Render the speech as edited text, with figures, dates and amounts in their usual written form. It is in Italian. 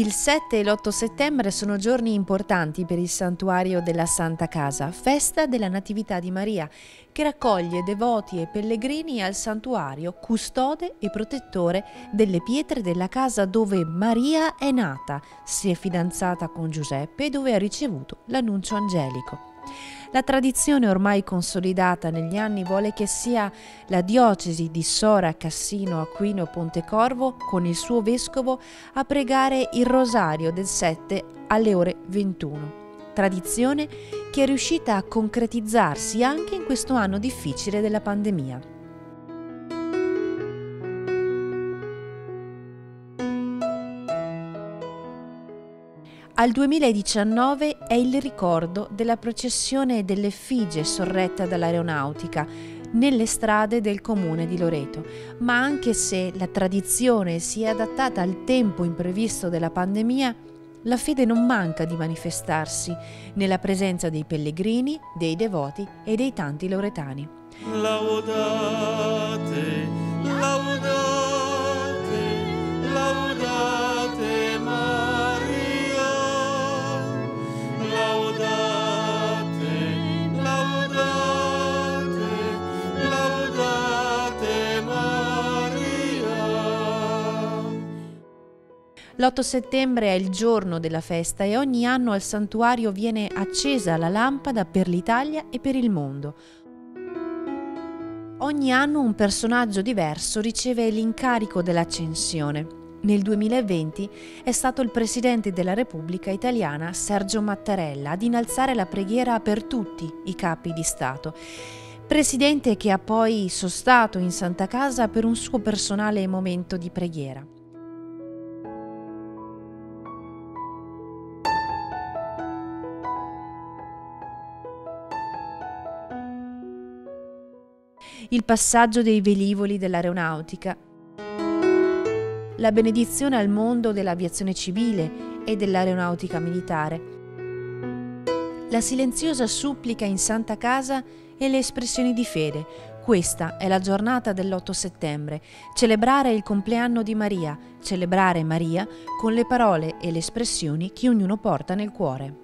Il 7 e l'8 settembre sono giorni importanti per il santuario della Santa Casa, festa della Natività di Maria, che raccoglie devoti e pellegrini al santuario, custode e protettore delle pietre della casa dove Maria è nata, si è fidanzata con Giuseppe e dove ha ricevuto l'annuncio angelico. La tradizione ormai consolidata negli anni vuole che sia la diocesi di Sora, Cassino, Aquino, Pontecorvo con il suo vescovo a pregare il rosario del 7 alle ore 21. Tradizione che è riuscita a concretizzarsi anche in questo anno difficile della pandemia. Al 2019 è il ricordo della processione dell'effigie sorretta dall'Aeronautica nelle strade del comune di Loreto, ma anche se la tradizione si è adattata al tempo imprevisto della pandemia, la fede non manca di manifestarsi nella presenza dei pellegrini, dei devoti e dei tanti loretani. Laudate, laudate, laudate Maria. Laudate, laudate, laudate Maria. L'8 settembre è il giorno della festa e ogni anno al santuario viene accesa la lampada per l'Italia e per il mondo. Ogni anno un personaggio diverso riceve l'incarico dell'accensione. Nel 2020 è stato il Presidente della Repubblica Italiana Sergio Mattarella ad innalzare la preghiera per tutti i capi di Stato. Presidente che ha poi sostato in Santa Casa per un suo personale momento di preghiera. Il passaggio dei velivoli dell'Aeronautica, la benedizione al mondo dell'aviazione civile e dell'aeronautica militare, la silenziosa supplica in Santa Casa e le espressioni di fede. Questa è la giornata dell'8 settembre, celebrare il compleanno di Maria, celebrare Maria con le parole e le espressioni che ognuno porta nel cuore.